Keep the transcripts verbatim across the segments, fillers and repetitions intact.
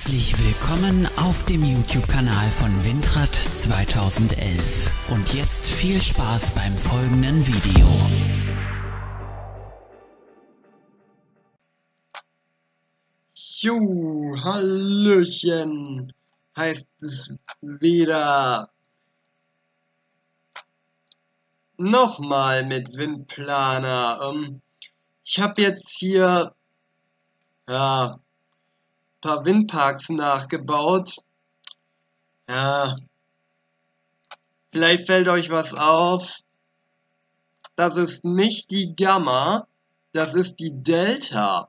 Herzlich willkommen auf dem YouTube-Kanal von Windrad zweitausendelf. Und jetzt viel Spaß beim folgenden Video. Jo, Hallöchen, heißt es wieder. Nochmal mit Windplaner. Ähm, ich habe jetzt hier ja, ein paar Windparks nachgebaut. Ja, vielleicht fällt euch was auf. Das ist nicht die Gamma, das ist die Delta.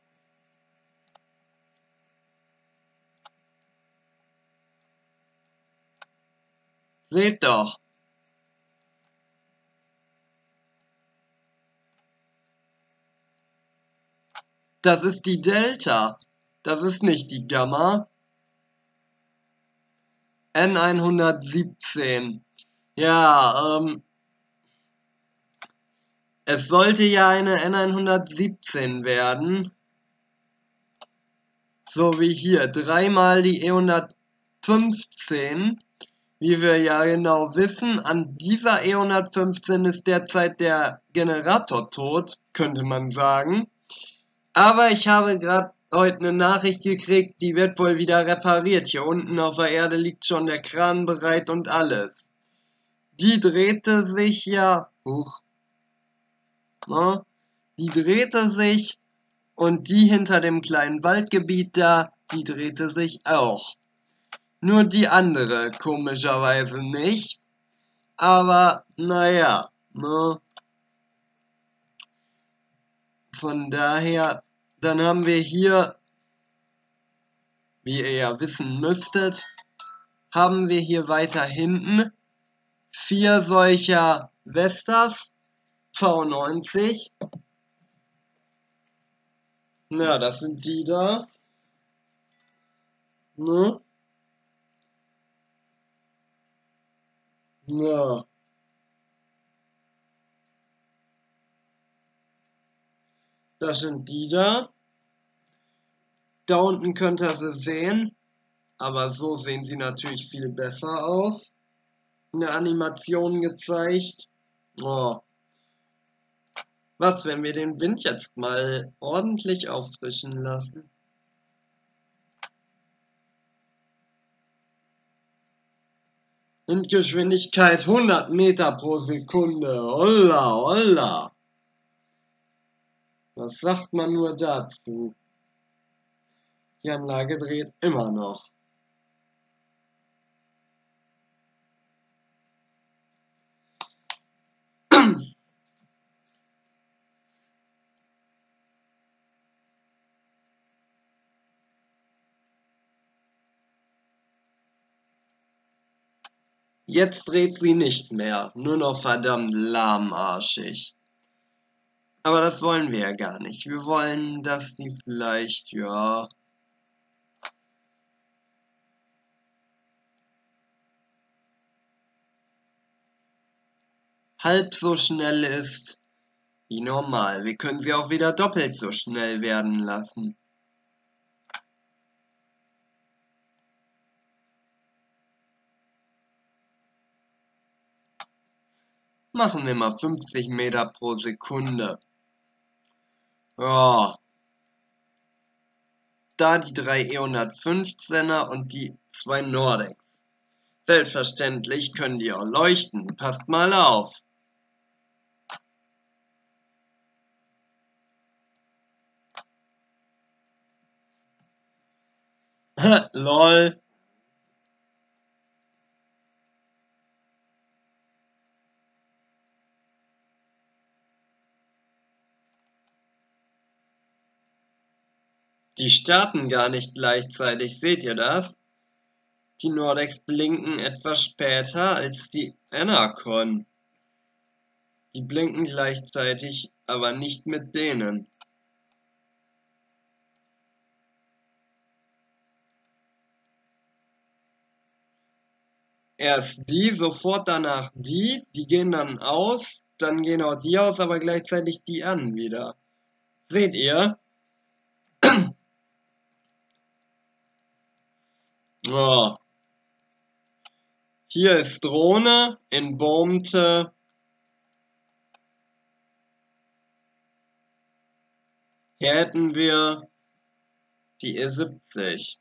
Seht doch. Das ist die Delta. Das ist nicht die Gamma. N hundertsiebzehn. Ja, ähm. Es sollte ja eine N hundertsiebzehn werden. So wie hier. Dreimal die E hundertfünfzehn. Wie wir ja genau wissen, an dieser E hundertfünfzehn ist derzeit der Generator tot, könnte man sagen. Aber ich habe gerade heute eine Nachricht gekriegt, die wird wohl wieder repariert. Hier unten auf der Erde liegt schon der Kran bereit und alles. Die drehte sich ja... Huch. Na, die drehte sich und die hinter dem kleinen Waldgebiet da, die drehte sich auch. Nur die andere komischerweise nicht. Aber naja, ne? Von daher, dann haben wir hier, wie ihr ja wissen müsstet, haben wir hier weiter hinten vier solcher Vestas V neunzig. Ja, das sind die da. Ne? Ja. Das sind die da. Da unten könnt ihr sie sehen. Aber so sehen sie natürlich viel besser aus. In der Animation gezeigt. Oh. Was, wenn wir den Wind jetzt mal ordentlich auffrischen lassen? Windgeschwindigkeit hundert Meter pro Sekunde. Holla, holla. Was sagt man nur dazu? Die Anlage dreht immer noch. Jetzt dreht sie nicht mehr, nur noch verdammt lahmarschig. Aber das wollen wir ja gar nicht. Wir wollen, dass sie vielleicht, ja... halb so schnell ist wie normal. Wir können sie auch wieder doppelt so schnell werden lassen. Machen wir mal fünfzig Meter pro Sekunde. Ja. Da die drei E hundertfünfzehner und die zwei Nordex. Selbstverständlich können die auch leuchten. Passt mal auf. Lol. Die starten gar nicht gleichzeitig, seht ihr das? Die Nordex blinken etwas später als die Enercon. Die blinken gleichzeitig, aber nicht mit denen. Erst die, sofort danach die, die gehen dann aus, dann gehen auch die aus, aber gleichzeitig die an wieder. Seht ihr? Oh. Hier ist Drohne in Boomte. Hier hätten wir die E siebzig.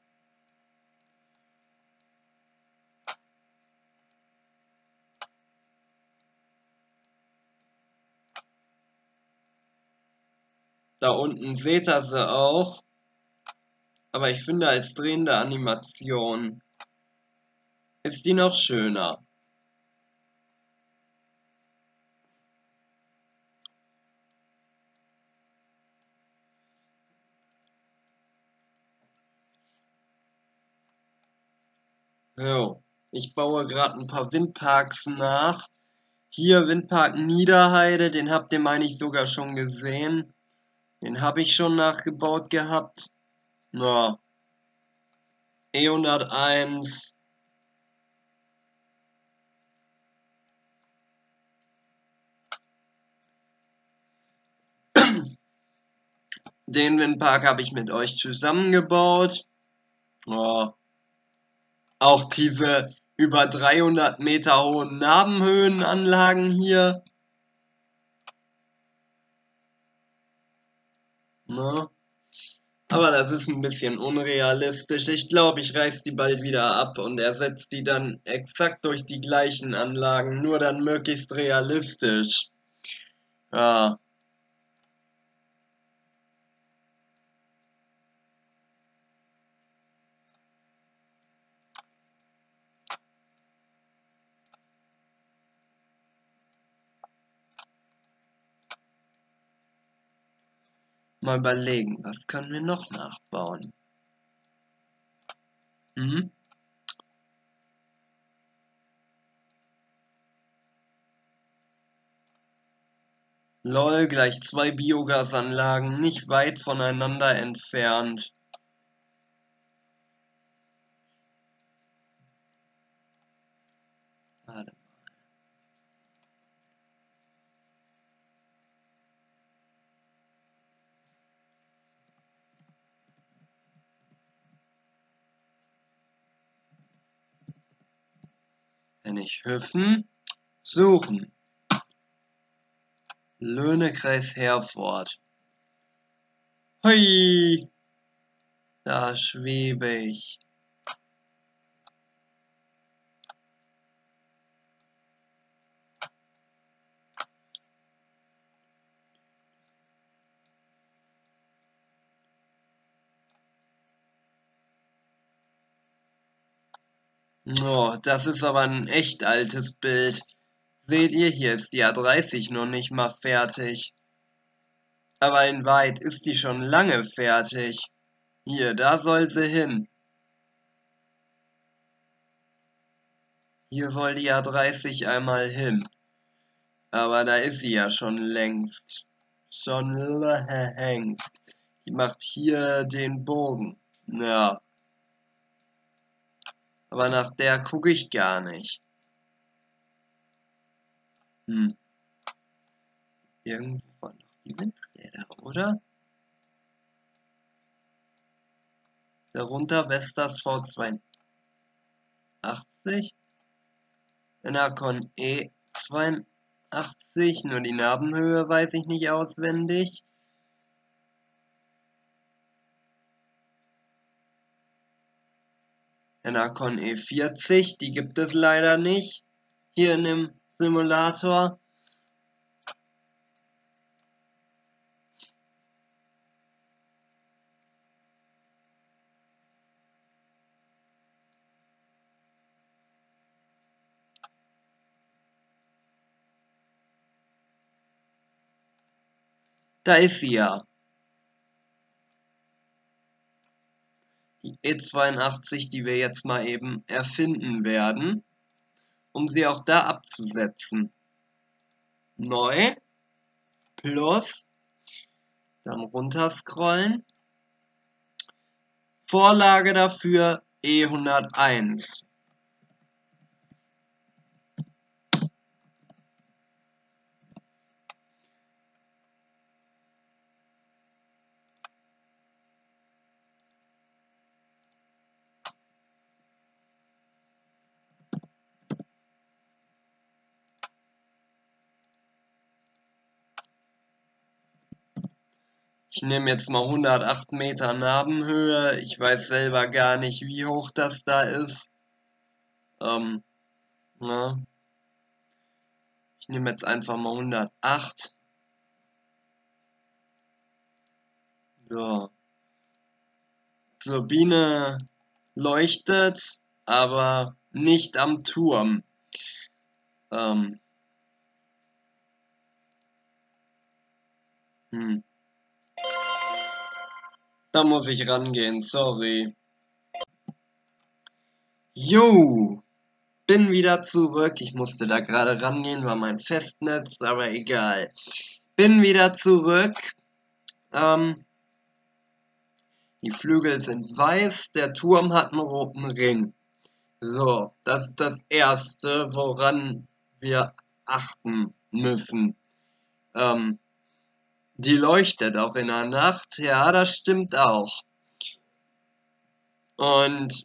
Da unten seht ihr sie auch. Aber ich finde, als drehende Animation ist die noch schöner. So, ich baue gerade ein paar Windparks nach. Hier Windpark Niederheide, den habt ihr, meine ich, sogar schon gesehen. Den habe ich schon nachgebaut gehabt. Na, E hunderteins. Den Windpark habe ich mit euch zusammengebaut. Ja. Auch diese über dreihundert Meter hohen Nabenhöhenanlagen hier. Ne? Aber das ist ein bisschen unrealistisch. Ich glaube, ich reiß die bald wieder ab und ersetze die dann exakt durch die gleichen Anlagen, nur dann möglichst realistisch. Ja. Mal überlegen, was können wir noch nachbauen? Hm? Lol, gleich zwei Biogasanlagen, nicht weit voneinander entfernt. Warte. Wenn ich Hüffen suchen. Löhnekreis Herford. Hui! Da schwebe ich. Oh, das ist aber ein echt altes Bild. Seht ihr, hier ist die A dreißig noch nicht mal fertig. Aber in weit ist die schon lange fertig. Hier, da soll sie hin. Hier soll die A dreißig einmal hin. Aber da ist sie ja schon längst. Schon längst. Die macht hier den Bogen. Ja. Aber nach der gucke ich gar nicht. Hm. Irgendwo waren noch die Windräder, oder? Darunter Vestas V zweiundachtzig. Enercon E zweiundachtzig. Nur die Nabenhöhe weiß ich nicht auswendig. Enercon E vierzig. Die gibt es leider nicht. Hier in dem Simulator. Da ist sie ja. Die E zweiundachtzig, die wir jetzt mal eben erfinden werden, um sie auch da abzusetzen. Neu, plus, dann runterscrollen. Vorlage dafür E hunderteins. Ich nehme jetzt mal hundertacht Meter Nabenhöhe. Ich weiß selber gar nicht, wie hoch das da ist. Ähm, na. Ich nehme jetzt einfach mal hundertacht. So. Turbine leuchtet, aber nicht am Turm. Ähm. Hm. Da muss ich rangehen, sorry. Jo, bin wieder zurück. Ich musste da gerade rangehen, war mein Festnetz, aber egal. Bin wieder zurück. Ähm, die Flügel sind weiß, der Turm hat einen roten Ring. So, das ist das Erste, woran wir achten müssen. Ähm, die leuchtet auch in der Nacht. Ja, das stimmt auch. Und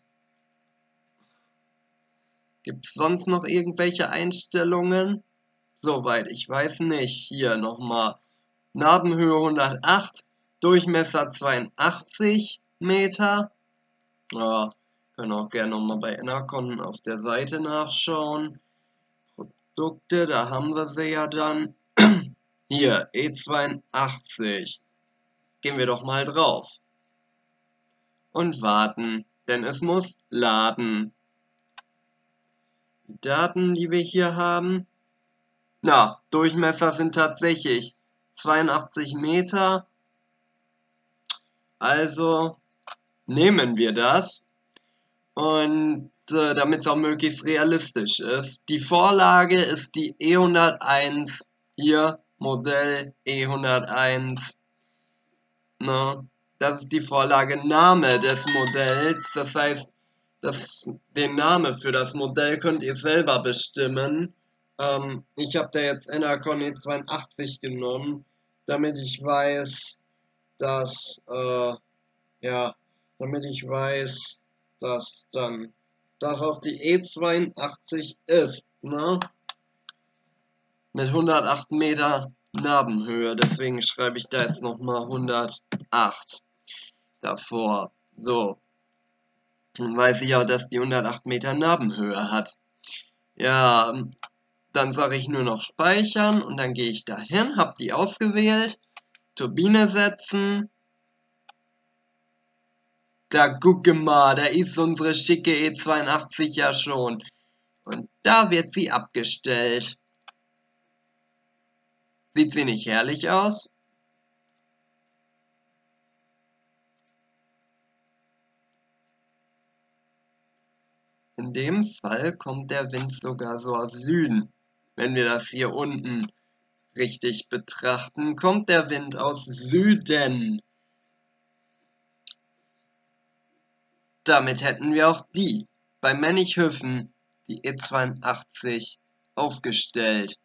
gibt es sonst noch irgendwelche Einstellungen? Soweit, ich weiß nicht. Hier nochmal. Nabenhöhe hundertacht, Durchmesser zweiundachtzig Meter. Ja, können auch gerne nochmal bei Enercon auf der Seite nachschauen. Produkte, da haben wir sie ja dann. Hier, E zweiundachtzig. Gehen wir doch mal drauf. Und warten, denn es muss laden. Die Daten, die wir hier haben. Na, Durchmesser sind tatsächlich zweiundachtzig Meter. Also nehmen wir das. Und äh, damit es auch möglichst realistisch ist. Die Vorlage ist die E hunderteins. Hier, Modell E hunderteins. Ne? Das ist die Vorlage Name des Modells. Das heißt, das, den Namen für das Modell könnt ihr selber bestimmen. Ähm, ich habe da jetzt Enercon E zweiundachtzig genommen, damit ich weiß, dass, äh, ja, damit ich weiß, dass dann das auch die E zweiundachtzig ist, ne? Mit hundertacht Meter Nabenhöhe, deswegen schreibe ich da jetzt nochmal hundertacht davor. So, dann weiß ich auch, dass die hundertacht Meter Nabenhöhe hat. Ja, dann sage ich nur noch speichern und dann gehe ich dahin, habe die ausgewählt, Turbine setzen. Da gucke mal, da ist unsere schicke E zweiundachtzig ja schon. Und da wird sie abgestellt. Sieht sie nicht herrlich aus? In dem Fall kommt der Wind sogar so aus Süden. Wenn wir das hier unten richtig betrachten, kommt der Wind aus Süden. Damit hätten wir auch die bei Männichhöfen, die E zweiundachtzig, aufgestellt.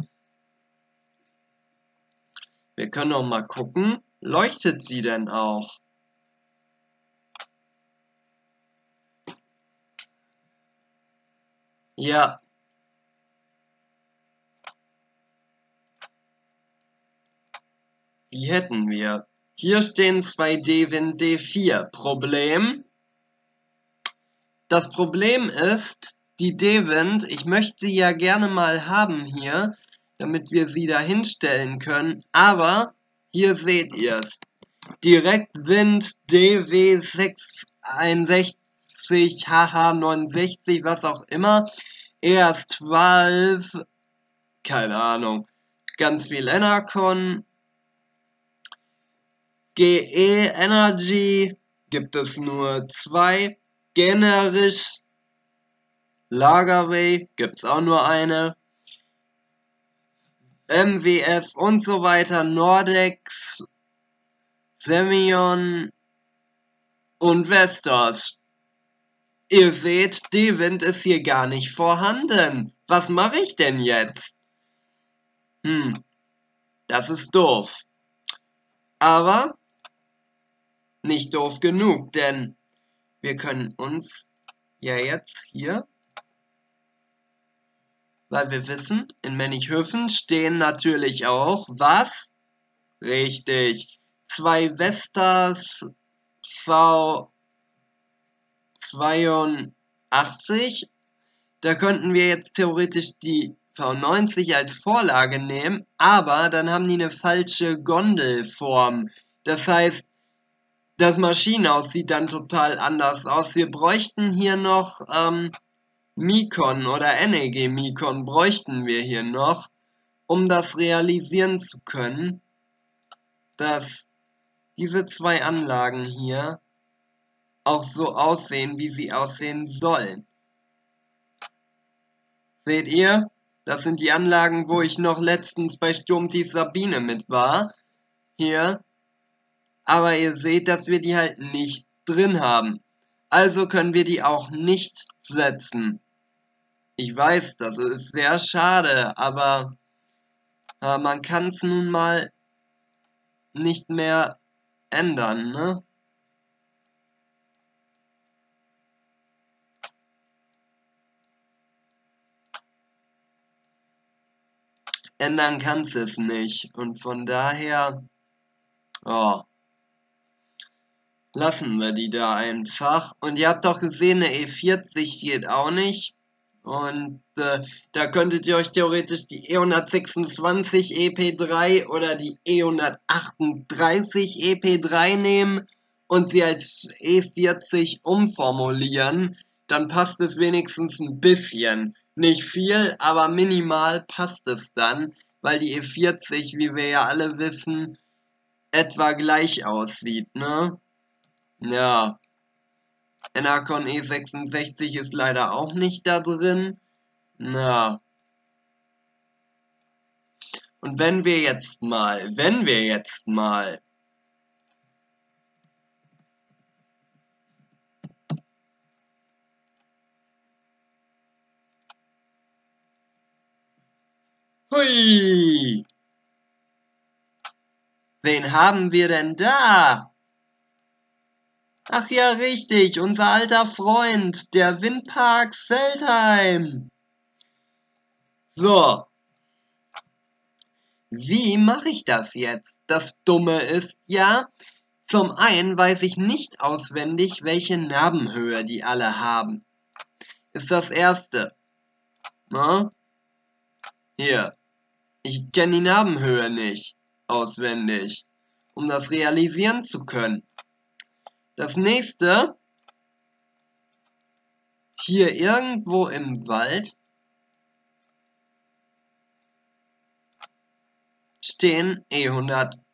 Wir können auch mal gucken, leuchtet sie denn auch? Ja. Die hätten wir. Hier stehen zwei D-Wind D vier. Problem? Das Problem ist, die D-Wind, ich möchte sie ja gerne mal haben hier, damit wir sie da hinstellen können, aber hier seht ihr es. Direktwind D W sechshunderteinundsechzig, H H neunundsechzig, was auch immer. E R zwölf, keine Ahnung, ganz viel Enercon. G E Energy gibt es nur zwei. Generisch Lagerway gibt es auch nur eine. M W S und so weiter. Nordex, Semyon und Vestas. Ihr seht, D-Wind ist hier gar nicht vorhanden. Was mache ich denn jetzt? Hm, das ist doof. Aber nicht doof genug, denn wir können uns ja jetzt hier, weil wir wissen, in Männichhöfen stehen natürlich auch, was? Richtig, zwei Vestas V zweiundachtzig. Da könnten wir jetzt theoretisch die V neunzig als Vorlage nehmen, aber dann haben die eine falsche Gondelform. Das heißt, das Maschinenhaus sieht dann total anders aus. Wir bräuchten hier noch ähm, Mikon oder N E G Mikon bräuchten wir hier noch, um das realisieren zu können, dass diese zwei Anlagen hier auch so aussehen, wie sie aussehen sollen. Seht ihr? Das sind die Anlagen, wo ich noch letztens bei Sturmtief Sabine mit war. Hier. Aber ihr seht, dass wir die halt nicht drin haben. Also können wir die auch nicht setzen. Ich weiß, das ist sehr schade, aber äh, man kann es nun mal nicht mehr ändern, ne? Ändern kannst es nicht. Und von daher, oh, lassen wir die da einfach. Und ihr habt doch gesehen, eine E vierzig geht auch nicht. Und äh, da könntet ihr euch theoretisch die E hundertsechsundzwanzig E P drei oder die E hundertachtunddreißig E P drei nehmen und sie als E vierzig umformulieren. Dann passt es wenigstens ein bisschen. Nicht viel, aber minimal passt es dann, weil die E vierzig, wie wir ja alle wissen, etwa gleich aussieht, ne? Ja. Enercon E sechsundsechzig ist leider auch nicht da drin. Na. Und wenn wir jetzt mal, wenn wir jetzt mal Hui! Wen haben wir denn da? Ach ja, richtig, unser alter Freund, der Windpark Feldheim. So. Wie mache ich das jetzt? Das Dumme ist ja, zum einen weiß ich nicht auswendig, welche Nabenhöhe die alle haben. Ist das erste. Na? Hier. Ich kenne die Nabenhöhe nicht auswendig, um das realisieren zu können. Das nächste, hier irgendwo im Wald stehen E hundertfünfzehn.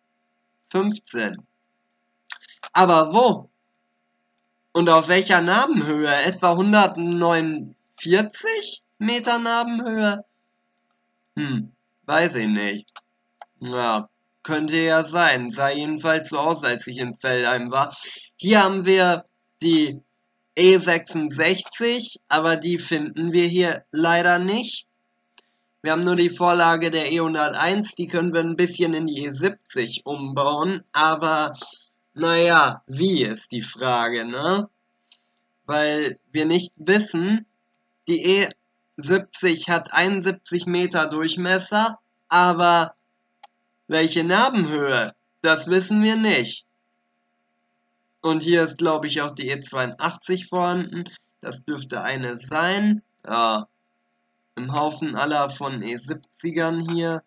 Aber wo? Und auf welcher Nabenhöhe? Etwa hundertneunundvierzig Meter Nabenhöhe? Hm, weiß ich nicht. Ja, könnte ja sein. Sah jedenfalls so aus, als ich in Feldheim war. Hier haben wir die E sechsundsechzig, aber die finden wir hier leider nicht. Wir haben nur die Vorlage der E hunderteins, die können wir ein bisschen in die E siebzig umbauen, aber naja, wie ist die Frage, ne? Weil wir nicht wissen, die E siebzig hat einundsiebzig Meter Durchmesser, aber welche Nabenhöhe? Das wissen wir nicht. Und hier ist, glaube ich, auch die E zweiundachtzig vorhanden. Das dürfte eine sein. Ja, im Haufen aller von E siebzigern hier.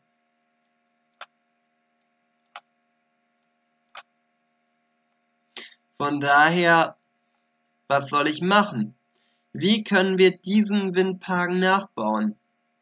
Von daher, was soll ich machen? Wie können wir diesen Windpark nachbauen?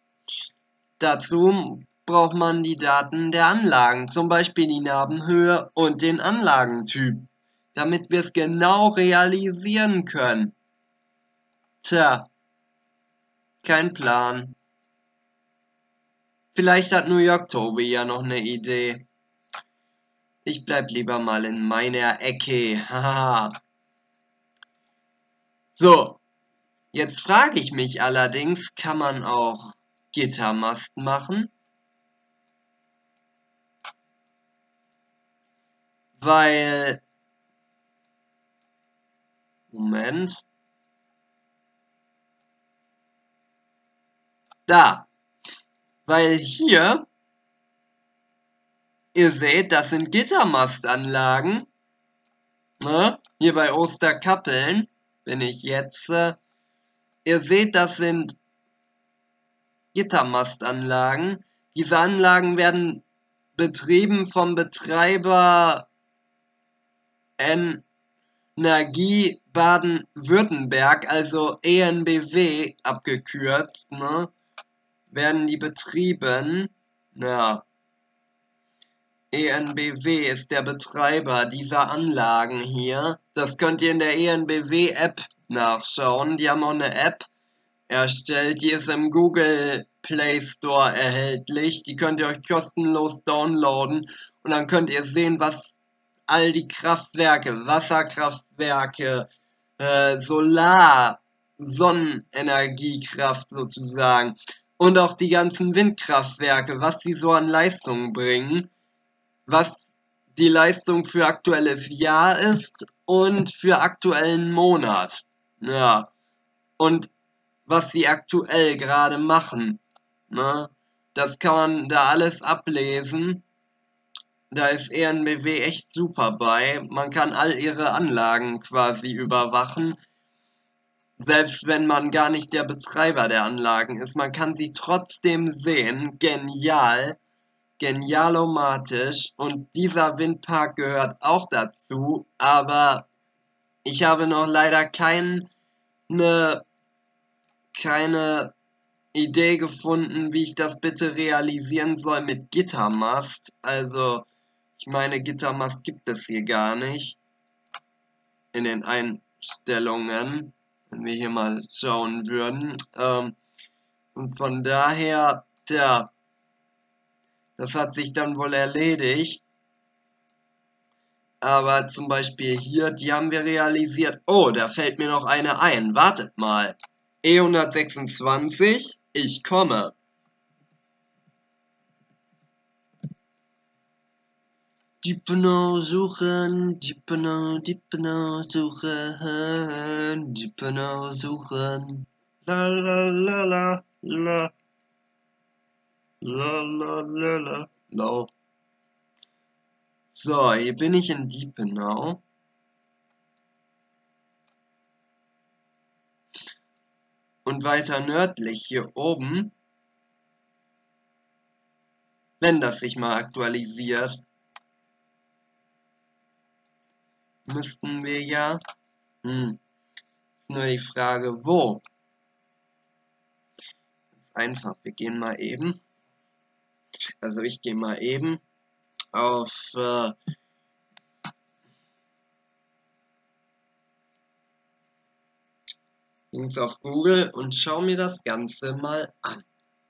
Dazu braucht man die Daten der Anlagen, zum Beispiel die Nabenhöhe und den Anlagentyp, damit wir es genau realisieren können. Tja, kein Plan. Vielleicht hat New York Toby ja noch eine Idee. Ich bleib lieber mal in meiner Ecke. Haha. So, jetzt frage ich mich allerdings, kann man auch Gittermast machen? Weil, Moment, da, weil hier ihr seht, das sind Gittermastanlagen. Ne? Hier bei Osterkappeln bin ich jetzt. Äh, ihr seht, das sind Gittermastanlagen. Diese Anlagen werden betrieben vom Betreiber Energie Baden-Württemberg, also E N B W abgekürzt, ne? Werden die betrieben. Ja. E N B W ist der Betreiber dieser Anlagen hier. Das könnt ihr in der E N B W-App nachschauen. Die haben auch eine App erstellt, die ist im Google Play Store erhältlich. Die könnt ihr euch kostenlos downloaden und dann könnt ihr sehen, was all die Kraftwerke, Wasserkraftwerke, äh, Solar, Sonnenenergiekraft sozusagen und auch die ganzen Windkraftwerke, was sie so an Leistungen bringen, was die Leistung für aktuelles Jahr ist und für aktuellen Monat. Ja. Und was sie aktuell gerade machen. Ne? Das kann man da alles ablesen. Da ist E N B W echt super bei. Man kann all ihre Anlagen quasi überwachen. Selbst wenn man gar nicht der Betreiber der Anlagen ist. Man kann sie trotzdem sehen. Genial. Genialomatisch. Und dieser Windpark gehört auch dazu. Aber ich habe noch leider keine, keine Idee gefunden, wie ich das bitte realisieren soll mit Gittermast. Also, ich meine, Gittermast gibt es hier gar nicht. In den Einstellungen. Wenn wir hier mal schauen würden. Ähm, und von daher, tja, das hat sich dann wohl erledigt. Aber zum Beispiel hier, die haben wir realisiert. Oh, da fällt mir noch eine ein. Wartet mal. E hundertsechsundzwanzig, ich komme. Dippenau suchen, Dippenau, Dippenau suchen, Dippenau suchen. La la la la la. La la la la la. So, hier bin ich in Dippenau. Und weiter nördlich hier oben, wenn das sich mal aktualisiert, müssten wir ja, hm, nur die Frage, wo? Einfach, wir gehen mal eben, also ich gehe mal eben auf äh, Links auf Google und schau mir das Ganze mal an.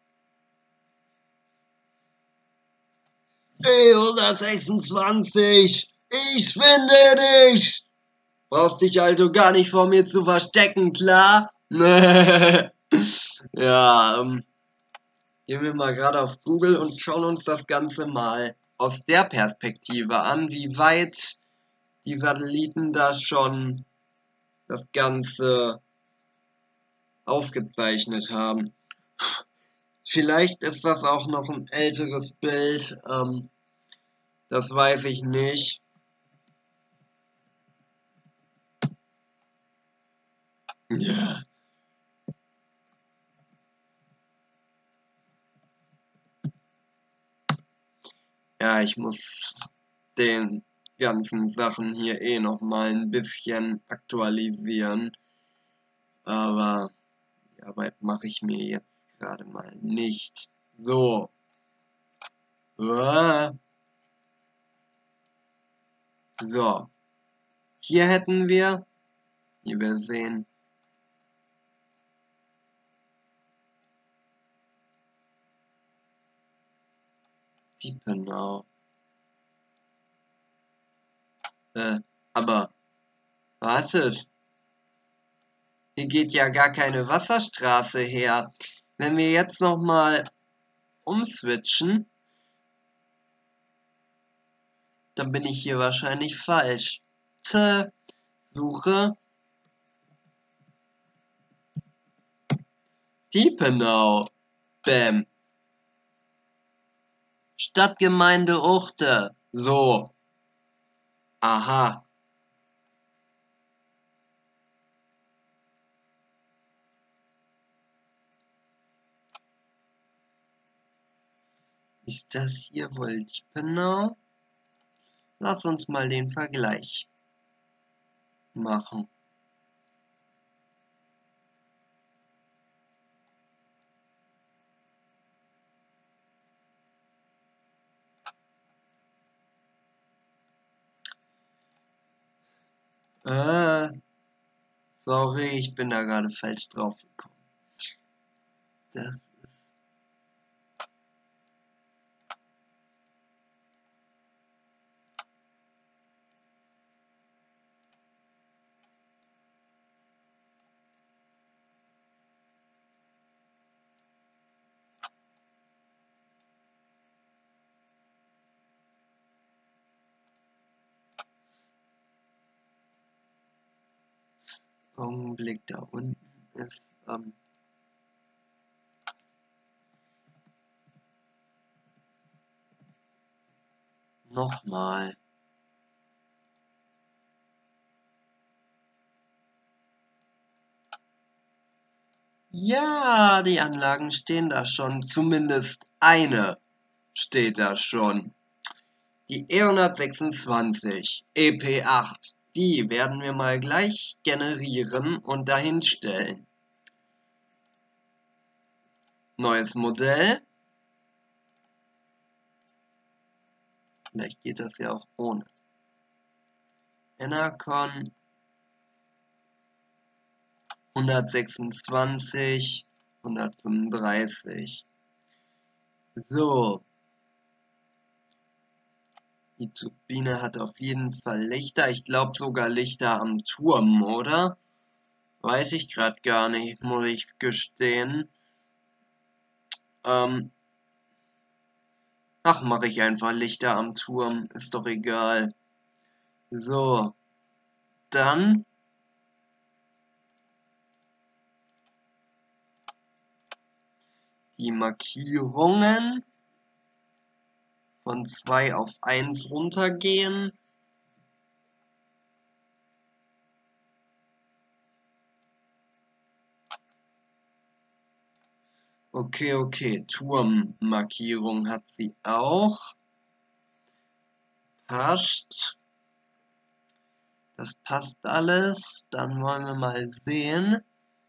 E hundertsechsundzwanzig, ich finde dich! Brauchst dich also gar nicht vor mir zu verstecken, klar? Ja, ähm, gehen wir mal gerade auf Google und schauen uns das Ganze mal aus der Perspektive an, wie weit die Satelliten da schon das Ganze aufgezeichnet haben. Vielleicht ist das auch noch ein älteres Bild, ähm, das weiß ich nicht. Ja. Ja, ich muss den ganzen Sachen hier eh noch mal ein bisschen aktualisieren. Aber die Arbeit mache ich mir jetzt gerade mal nicht. So. So. Hier hätten wir, wie wir sehen, Dippenau. Äh, aber wartet. Hier geht ja gar keine Wasserstraße her. Wenn wir jetzt nochmal umswitchen, dann bin ich hier wahrscheinlich falsch. T, Suche. Dippenau. Bäm. Stadtgemeinde Uchte. So. Aha. Ist das hier wohl Diepenau? Lass uns mal den Vergleich machen. Äh, sorry, ich bin da gerade falsch drauf gekommen. Das Augenblick da unten ist, ähm, nochmal. Ja, die Anlagen stehen da schon. Zumindest eine steht da schon. Die E hundertsechsundzwanzig E P acht. Die werden wir mal gleich generieren und dahin stellen. Neues Modell. Vielleicht geht das ja auch ohne. Enercon hundertsechsundzwanzig, hundertfünfunddreißig. So. Die Turbine hat auf jeden Fall Lichter. Ich glaube sogar Lichter am Turm, oder? Weiß ich gerade gar nicht, muss ich gestehen. Ähm. Ach, mache ich einfach Lichter am Turm. Ist doch egal. So. Dann. Die Markierungen. Von zwei auf eins runtergehen. Okay, okay. Turmmarkierung hat sie auch. Passt. Das passt alles. Dann wollen wir mal sehen.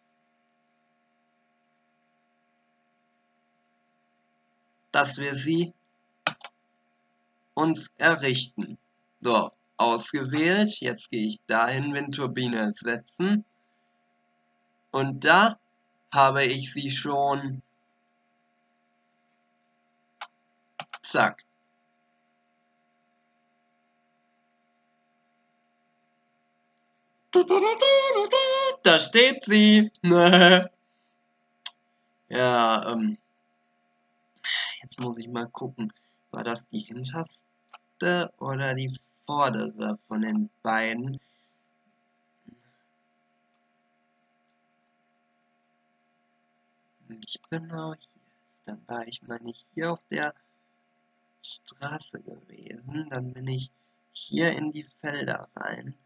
Dass wir sie uns errichten. So, ausgewählt. Jetzt gehe ich dahin, Windturbine setzen. Und da habe ich sie schon. Zack. Da steht sie. Ja, ähm. Jetzt muss ich mal gucken. War das die hinterste oder die vordere von den beiden? Ich bin auch hier. Dann war ich mal nicht hier auf der Straße gewesen. Dann bin ich hier in die Felder rein.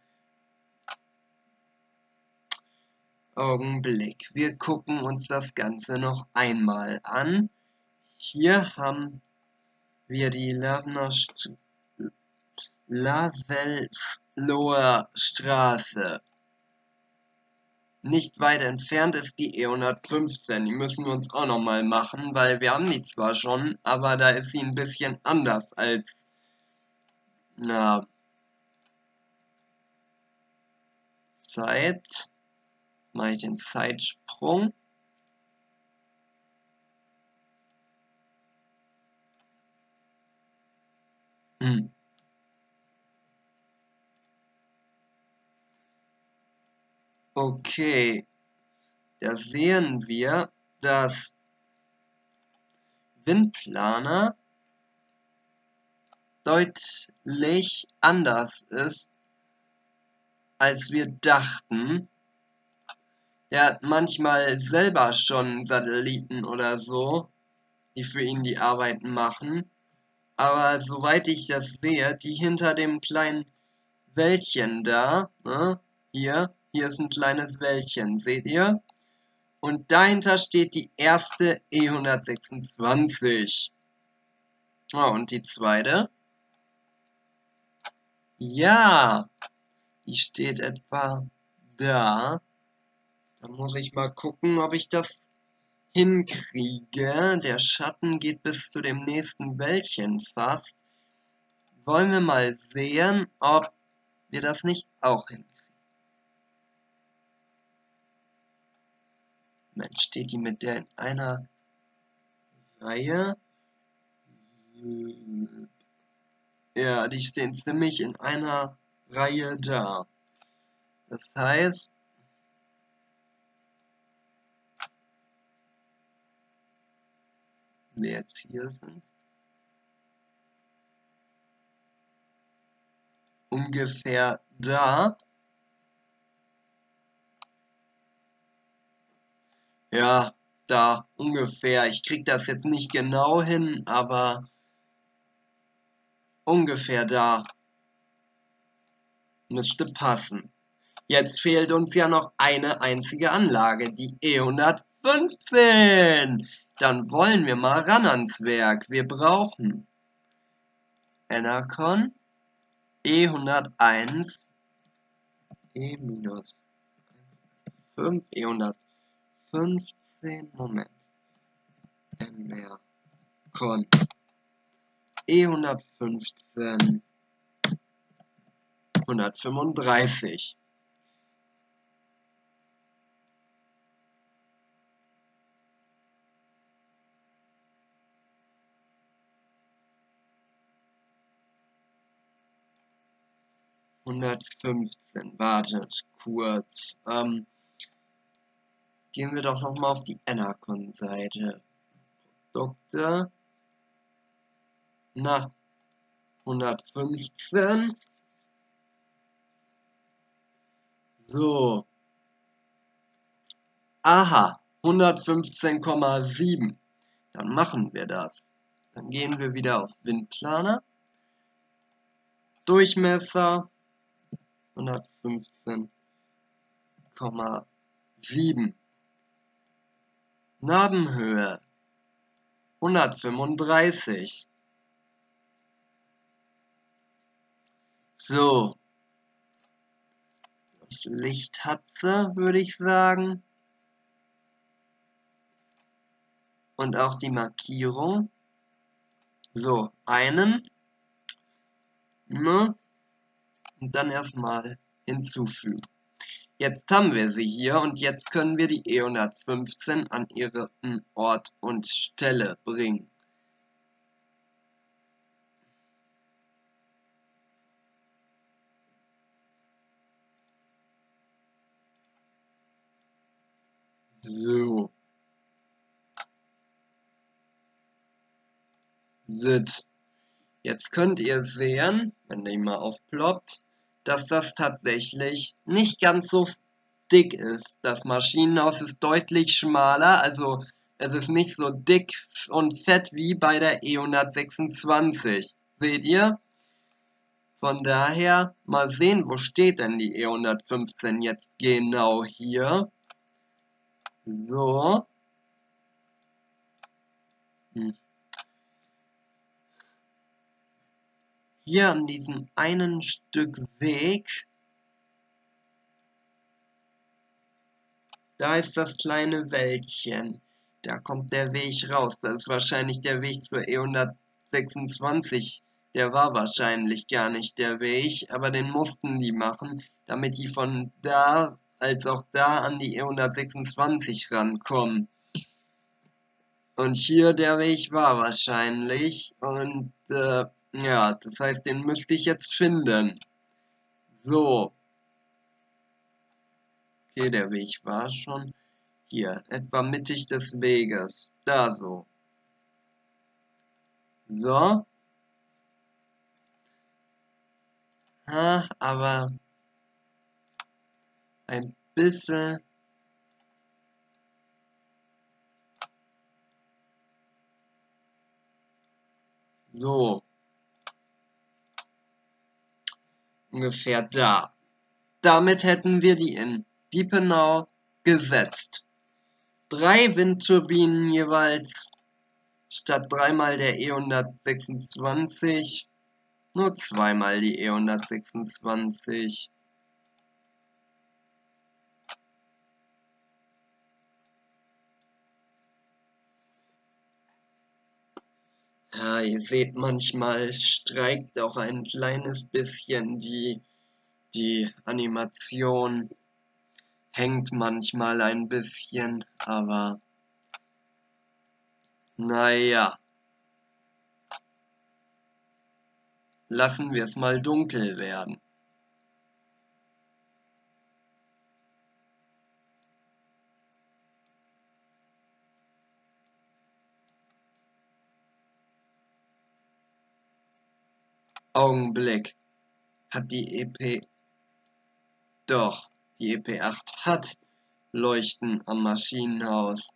Augenblick. Wir gucken uns das Ganze noch einmal an. Hier haben wir die Lavelsloher Straße. Nicht weit entfernt ist die E hundertfünfzehn. Die müssen wir uns auch nochmal machen, weil wir haben die zwar schon, aber da ist sie ein bisschen anders als, na, Zeit. Mache ich den Zeitsprung. Hm. Okay, da sehen wir, dass Windplaner deutlich anders ist, als wir dachten. Er hat manchmal selber schon Satelliten oder so, die für ihn die Arbeiten machen. Aber soweit ich das sehe, die hinter dem kleinen Wäldchen da, ne? Hier, hier ist ein kleines Wäldchen, seht ihr? Und dahinter steht die erste E hundertsechsundzwanzig. Oh, und die zweite? Ja, die steht etwa da. Da muss ich mal gucken, ob ich das hinkriege. Der Schatten geht bis zu dem nächsten Wäldchen fast. Wollen wir mal sehen, ob wir das nicht auch hinkriegen. Mensch, steht die mit der in einer Reihe? Ja, die stehen ziemlich in einer Reihe da. Das heißt, wir jetzt hier sind, ungefähr da. Ja, da ungefähr. Ich krieg das jetzt nicht genau hin, aber ungefähr da. Müsste passen. Jetzt fehlt uns ja noch eine einzige Anlage, die E hundertfünfzehn. Dann wollen wir mal ran ans Werk. Wir brauchen Enercon, E hunderteins, E minus fünf, E hundertfünfzehn, Moment, Enercon, E hundertfünfzehn, hundertfünfunddreißig. hundertfünfzehn, wartet kurz. Ähm, gehen wir doch nochmal auf die Enercon-Seite. Produkte. Na, hundertfünfzehn. So. Aha, hundertfünfzehn Komma sieben. Dann machen wir das. Dann gehen wir wieder auf Windplaner. Durchmesser hundertfünfzehn Komma sieben. Nabenhöhe hundertfünfunddreißig. So. Das Licht hat sie, würde ich sagen. Und auch die Markierung. So, einen. Ne? Und dann erstmal hinzufügen. Jetzt haben wir sie hier und jetzt können wir die E hundertfünfzehn an ihren Ort und Stelle bringen. So. Sit. Jetzt könnt ihr sehen, wenn der mal aufploppt, dass das tatsächlich nicht ganz so dick ist. Das Maschinenhaus ist deutlich schmaler, also es ist nicht so dick und fett wie bei der E hundertsechsundzwanzig. Seht ihr? Von daher, mal sehen, wo steht denn die E hundertfünfzehn jetzt genau hier. So. Hm. Hier an diesem einen Stück Weg, da ist das kleine Wäldchen. Da kommt der Weg raus. Das ist wahrscheinlich der Weg zur E hundertsechsundzwanzig. Der war wahrscheinlich gar nicht der Weg, aber den mussten die machen, damit die von da als auch da an die E hundertsechsundzwanzig rankommen. Und hier der Weg war wahrscheinlich. Und äh, ja, das heißt, den müsste ich jetzt finden. So. Okay, der Weg war schon hier, etwa mittig des Weges. Da so. So. Ha, aber ein bisschen. So. ungefähr da. Damit hätten wir die in Diepenau gesetzt. Drei Windturbinen jeweils, statt dreimal der E hundertsechsundzwanzig, nur zweimal die E hundertsechsundzwanzig. Ja, ihr seht, manchmal streikt auch ein kleines bisschen die, die Animation, hängt manchmal ein bisschen, aber naja, lassen wir es mal dunkel werden. Augenblick. Hat die E P... Doch, die E P acht hat Leuchten am Maschinenhaus.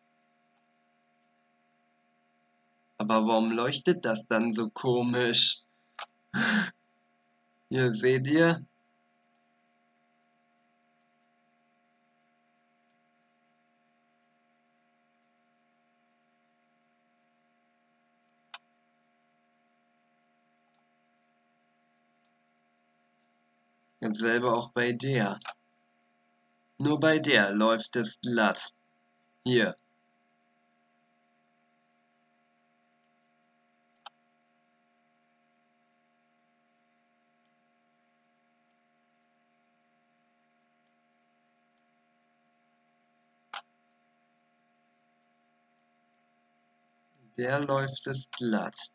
Aber warum leuchtet das dann so komisch? Hier seht ihr. Dasselbe auch bei der. Nur bei der läuft es glatt. Hier. Der läuft es glatt.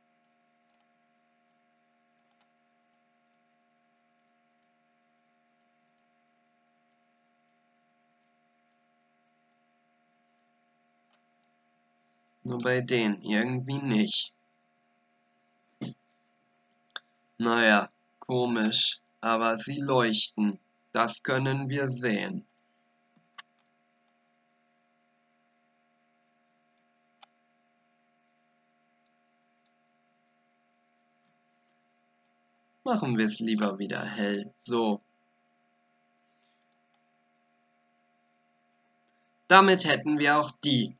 Nur bei denen irgendwie nicht. Naja, komisch, aber sie leuchten. Das können wir sehen. Machen wir es lieber wieder hell. So. Damit hätten wir auch die.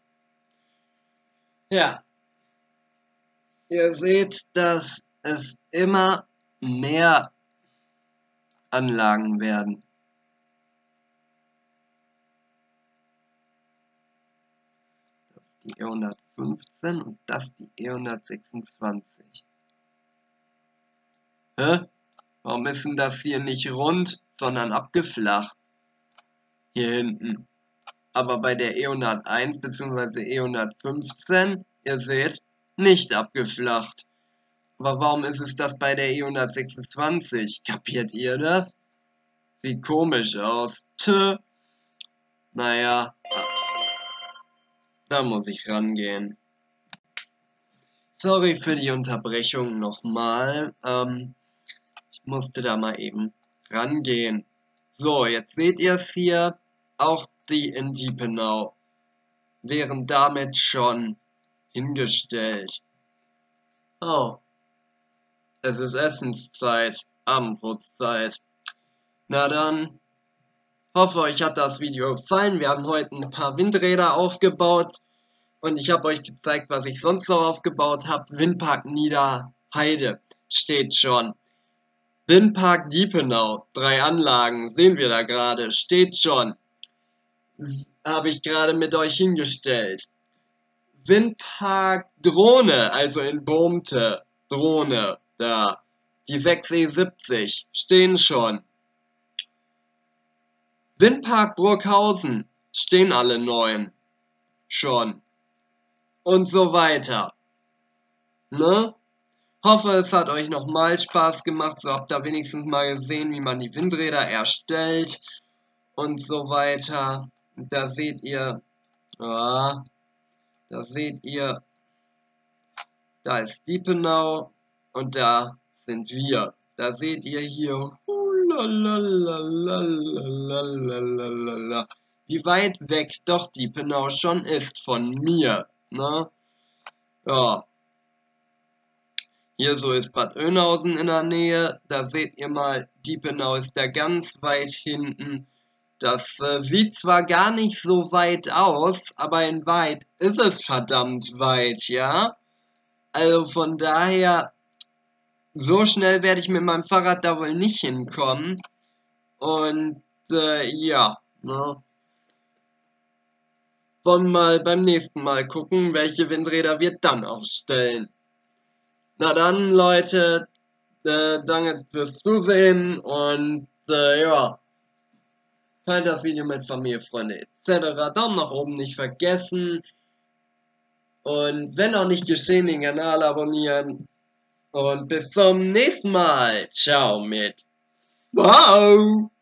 Ja. Ihr seht, dass es immer mehr Anlagen werden. Das ist die E hundertfünfzehn und das die E hundertsechsundzwanzig. Hä? Warum ist denn das hier nicht rund, sondern abgeflacht? Hier hinten. Aber bei der E hunderteins bzw. E hundertfünfzehn, ihr seht, nicht abgeflacht. Aber warum ist es das bei der E hundertsechsundzwanzig? Kapiert ihr das? Sieht komisch aus. Tö. Naja, da muss ich rangehen. Sorry für die Unterbrechung nochmal. Ähm, ich musste da mal eben rangehen. So, jetzt seht ihr es hier. Auch die in Diepenau wären damit schon hingestellt. Oh, es ist Essenszeit, Abendbrotzeit. Na dann, hoffe euch hat das Video gefallen. Wir haben heute ein paar Windräder aufgebaut und ich habe euch gezeigt, was ich sonst noch aufgebaut habe. Windpark Niederheide steht schon. Windpark Diepenau, drei Anlagen, sehen wir da gerade, steht schon. Habe ich gerade mit euch hingestellt. Windpark Drohne, also in Bohmte, Drohne, da. Die sechs E siebzig stehen schon. Windpark Burghausen stehen alle neun schon. Und so weiter. Ne? Hoffe, es hat euch nochmal Spaß gemacht. So habt ihr wenigstens mal gesehen, wie man die Windräder erstellt. Und so weiter. Da seht ihr, ja, da seht ihr, da ist Diepenau und da sind wir. Da seht ihr hier, wie weit weg doch Diepenau schon ist von mir. Ne? Ja. Hier so ist Bad Oeynhausen in der Nähe. Da seht ihr mal, Diepenau ist da ganz weit hinten. Das äh, sieht zwar gar nicht so weit aus, aber in weit ist es verdammt weit, ja? Also von daher, so schnell werde ich mit meinem Fahrrad da wohl nicht hinkommen. Und äh, ja, ne? Wollen mal beim nächsten Mal gucken, welche Windräder wir dann aufstellen. Na dann, Leute, äh, danke fürs Zusehen und äh, ja, teilt das Video mit Familie, Freunde et cetera. Daumen nach oben nicht vergessen und wenn noch nicht geschehen, den Kanal abonnieren. Und bis zum nächsten Mal. Ciao mit Wow.